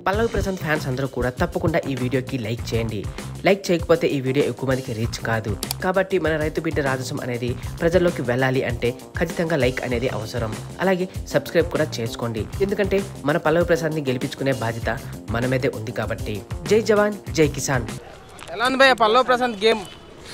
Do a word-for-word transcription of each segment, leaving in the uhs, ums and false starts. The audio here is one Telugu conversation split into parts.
పల్లవి ప్రశాంత్ ఫ్యాన్స్ అందరూ కూడా తప్పకుండా ఈ వీడియోకి లైక్ చేయండి. లైక్ చేయకపోతే ఈ వీడియో ఎక్కువ మందికి రీచ్ కాదు. కాబట్టి మన రైతు బిడ్డ రాజసం అనేది ప్రజల్లోకి వెళ్ళాలి అంటే ఖచ్చితంగా లైక్ అనేది అవసరం. అలాగే సబ్స్క్రైబ్ కూడా చేసుకోండి. ఎందుకంటే మన పల్లవి ప్రశాంత్ని గెలిపించుకునే బాధ్యత మన మీదే ఉంది కాబట్టి. జై జవాన్ జై కిసాన్. ఎలా ఉంది భయ్య పల్లవి ప్రశాంత్ గేమ్?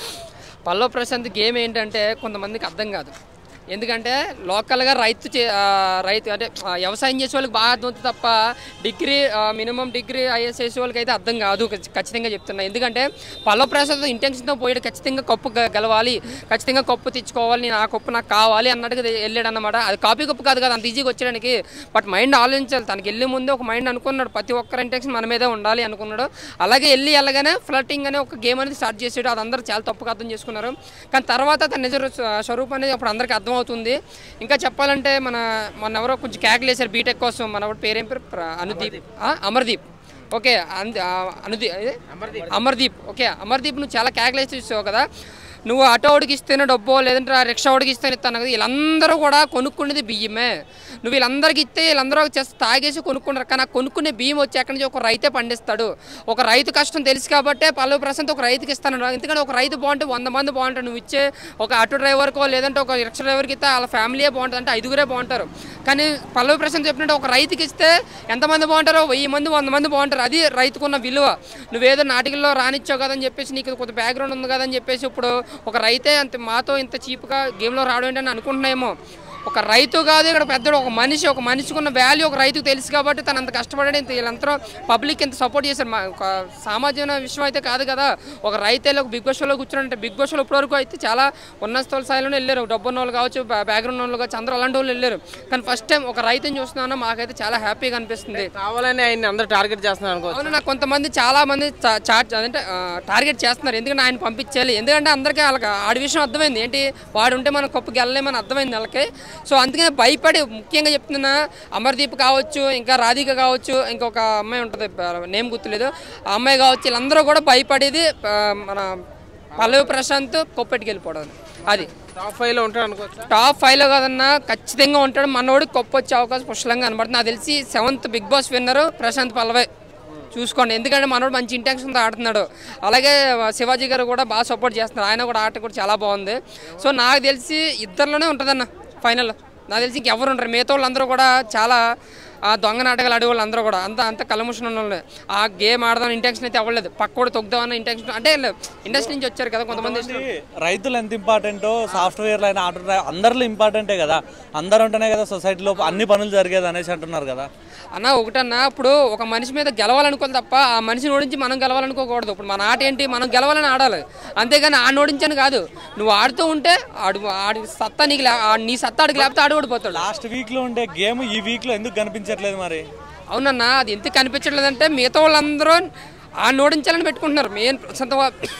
పల్లవి ప్రశాంత్ గేమ్ ఏంటంటే కొంతమందికి అర్థం కాదు. ఎందుకంటే లోకల్గా రైతు చే రైతు అంటే వ్యవసాయం చేసే వాళ్ళకి బాగా అర్థమవుతుంది తప్ప డిగ్రీ మినిమం డిగ్రీ ఐఎస్ చేసే వాళ్ళకి అయితే అర్థం కాదు. ఖచ్చితంగా చెప్తున్నా. ఎందుకంటే పల్లవి ప్రశాంత్ ఇంటెన్షన్తో పోయాడు. ఖచ్చితంగా కప్పు గెలవాలి, ఖచ్చితంగా కప్పు తెచ్చుకోవాలి, నేను ఆ కప్పు నాకు కావాలి అన్నట్టుగా వెళ్ళాడు అన్నమాట. అది కాపీ కప్పు కాదు కదా అంత ఈజీగా వచ్చేయడానికి. బట్ మైండ్ ఆలోచించాలి. తనకి వెళ్ళే ముందే ఒక మైండ్ అనుకున్నాడు, ప్రతి ఒక్కరి ఇంటెన్షన్ మన మీదే ఉండాలి అనుకున్నాడు. అలాగే వెళ్ళి వెళ్ళగానే ఫ్లటింగ్ అనే ఒక గేమ్ అనేది స్టార్ట్ చేసాడు. అది అందరూ చాలా తప్పుగా అర్థం చేసుకున్నారు. కానీ తర్వాత తన నిజ స్వరూపం అనేది అప్పుడు అందరికీ అర్థం అవుతుంది. ఇంకా చెప్పాలంటే మన మన ఎవరో కొంచెం క్యాకులు వేశారు బీటెక్ కోసం. మన పేరేం పేరు అనుదీప్ అమర్దీప్ ఓకే అనుదీప్ అమర్దీప్ ఓకే అమర్దీప్ నువ్వు చాలా క్యాకులు వేసి చూసావు కదా. నువ్వు ఆటో ఓడికి ఇస్తేనే డబ్బో లేదంటే రిక్షా ఓడికి ఇస్తేనే ఇస్తాను కదా. వీళ్ళందరూ కూడా కొనుక్కునేది బియ్యమే. నువ్వు వీళ్ళందరికీ ఇస్తే వీళ్ళందరూ చేసి తాగేసి కొనుక్కున్నారు. కానీ కొనుక్కునే బియ్యం వచ్చి ఎక్కడి నుంచి ఒక రైతే పండిస్తాడు. ఒక రైతు కష్టం తెలుసు కాబట్టే పల్లవి ప్రశాంత్ ఒక రైతుకి ఇస్తాను. ఎందుకంటే ఒక రైతు బాగుంటే వంద మంది బాగుంటారు. నువ్వు ఇచ్చే ఒక ఆటో డ్రైవర్కో లేదంటే ఒక రిక్షా డ్రైవర్కి ఇస్తే వాళ్ళ ఫ్యామిలీయే బాగుంటుంది, అంటే ఐదుగురే బాగుంటారు. కానీ పల్లవి ప్రశాంత్ చెప్పినట్టు ఒక రైతుకి ఇస్తే ఎంతమంది బాగుంటారో వెయ్యి మంది వంద మంది బాగుంటారు. అది రైతుకున్న విలువ. నువ్వేదో నాటికల్లో రానిచ్చావు కదని చెప్పేసి నీకు కొంత బ్యాక్గ్రౌండ్ ఉంది కదని చెప్పేసి ఇప్పుడు ఒక రైతే అంత మాతో ఇంత చీప్గా గేమ్లో రావడం ఏంటని అనుకుంటున్నాయేమో. ఒక రైతు కాదు ఇక్కడ పెద్దడు, ఒక మనిషి. ఒక మనిషికి ఉన్న వాల్యూ ఒక రైతుకు తెలుసు కాబట్టి తను అంత కష్టపడాడు. ఇంత వీళ్ళంతా పబ్లిక్ ఎంత సపోర్ట్ చేశారు. ఒక సామాజిక విషయం అయితే కాదు కదా. ఒక రైతే ఒక బిగ్ బాస్ షోలో కూర్చున్నారంటే బిగ్ బాస్ షోలో ఇప్పటివరకు అయితే చాలా ఉన్నత స్థాయిలోనే వెళ్ళారు. డబ్బు ఉన్న వాళ్ళు కావచ్చు, బ్యాక్గ్రౌండ్ వాళ్ళు కావచ్చు, అందరూ అలాంటి వాళ్ళు వెళ్ళారు. కానీ ఫస్ట్ టైం ఒక రైతుని చూస్తున్నాను, మాకైతే చాలా హ్యాపీగా అనిపిస్తుంది. కావాలని ఆయన అందరూ టార్గెట్ చేస్తున్నారు అనుకో. అవును, నాకు కొంతమంది చాలా మంది చార్జ్ అంటే టార్గెట్ చేస్తున్నారు. ఎందుకంటే ఆయన పంపించాలి. ఎందుకంటే అందరికీ వాళ్ళకి ఆడి విషయం అర్థమైంది. ఏంటి వాడు ఉంటే మనం కప్పు గెలలేమని అర్థమైంది వాళ్ళకి. సో అందుకనే భయపడి ముఖ్యంగా చెప్తున్నా అమర్దీప్ కావచ్చు, ఇంకా రాధిక కావచ్చు, ఇంకొక అమ్మాయి ఉంటుంది నేమ్ గుర్తులేదు, ఆ అమ్మాయి కావచ్చు, వీళ్ళందరూ కూడా భయపడేది మన పల్లవి ప్రశాంత్ కొప్పెట్టుకు వెళ్ళిపోవడం. అది టాప్ ఫైవ్ లో ఉంటాడు అనుకోవచ్చు. టాప్ ఫైవ్ లో కాదన్నా ఖచ్చితంగా ఉంటాడు. మనోడికి కొప్పు వచ్చే అవకాశం పుష్కలంగా కనబడుతుంది. నాకు తెలిసి seventh Bigg Boss winner Prashant Pallavi చూసుకోండి. ఎందుకంటే మనోడు మంచి ఇంటెన్షన్తో ఆడుతున్నాడు. అలాగే శివాజీ గారు కూడా బాగా సపోర్ట్ చేస్తున్నారు. ఆయన కూడా ఆట కూడా చాలా బాగుంది. సో నాకు తెలిసి ఇద్దరిలోనే ఉంటుందన్న ఫైనల్. నాకు తెలిసి ఇంకెవరు ఉంటారు. మిగతా వాళ్ళందరూ కూడా చాలా దొంగ నాటకాలు ఆడే వాళ్ళు అందరూ కూడా అంత అంత కలముషన్ ఉన్న వాళ్ళే. ఆ గేమ్ ఆడదాం ఇంటెన్షన్ అయితే అవ్వలేదు. పక్కోడు తొక్కుదామన్న ఇంటెన్షన్ అంటే ఇండస్ట్రీ నుంచి వచ్చారు కదా కొంతమంది. రైతులు ఎంత ఇంపార్టెంటో సాఫ్ట్వేర్లు అయినా ఆటో అందరిలో ఇంపార్టెంటే కదా. అందరు ఉంటేనే కదా సొసైటీలో అన్ని పనులు జరిగేది అనేసి అంటున్నారు కదా అన్న. ఒకటన్నా ఇప్పుడు ఒక మనిషి మీద గెలవాలనుకోవాలి తప్ప ఆ మనిషిని ఓడించి మనం గెలవాలనుకోకూడదు. ఇప్పుడు మన ఆట ఏంటి, మనం గెలవాలని ఆడాలి. అంతేగాని ఆ ఓడించని కాదు. నువ్వు ఆడుతూ ఉంటే ఆడు ఆడి సత్తా నీకు నీ సత్తా ఆడికి లేకపోతే ఆడు ఓడిపోతాడు. లాస్ట్ వీక్ లో ఉండే గేమ్ ఈ వీక్ లో ఎందుకు కనిపించట్లేదు మరి? అవునన్నా, అది ఎందుకు కనిపించట్లేదంటే మిగతా వాళ్ళందరూ ఆ ఓడించాలని పెట్టుకుంటున్నారు మెయిన్ ప్రశాంత్.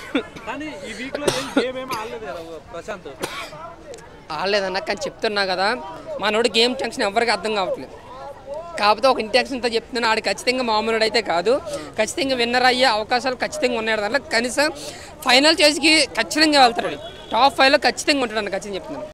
ఆడలేదన్నా, కానీ చెప్తున్నా కదా మనోడు గేమ్ టెన్షన్ ఎవరికి అర్థం కావట్లేదు. కాకపోతే ఒక ఇంటెన్షన్తో చెప్తున్నా, ఆడు ఖచ్చితంగా మామూలుడు అయితే కాదు. ఖచ్చితంగా విన్నర్ అయ్యే అవకాశాలు ఖచ్చితంగా ఉన్నాయి. దాంట్లో కనీసం ఫైనల్ చేసికి ఖచ్చితంగా వెళ్తాడు. టాప్ ఫైవ్లో ఖచ్చితంగా ఉంటాడు. ఖచ్చితంగా చెప్తున్నాను.